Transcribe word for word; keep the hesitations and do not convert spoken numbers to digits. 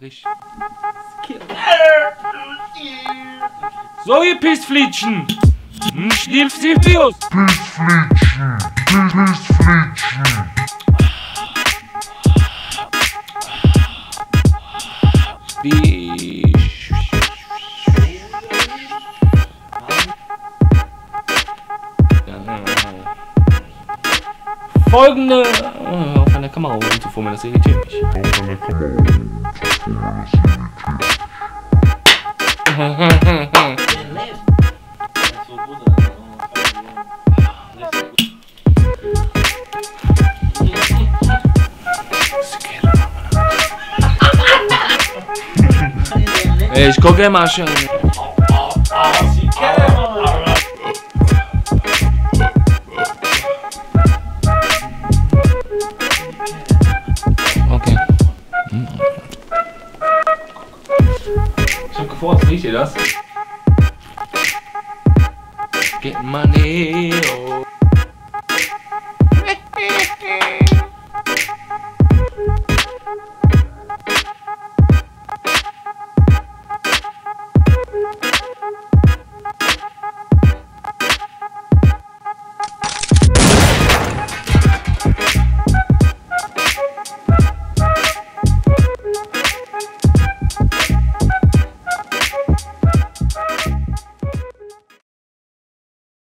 Pflicht. So, ihr Pissflitschen! Hm, Schnilfsifius! Pissflitschen! Pissflitschen! Wie... Folgende... Oh, auf einer Kamera rumzuformen, das irritiert mich. Auf einer Kamera rumzuformen, das irritiert mich. Ich gucke immer schön. Okay. Ich hab gefordert, riecht ihr das? Get money. Oh.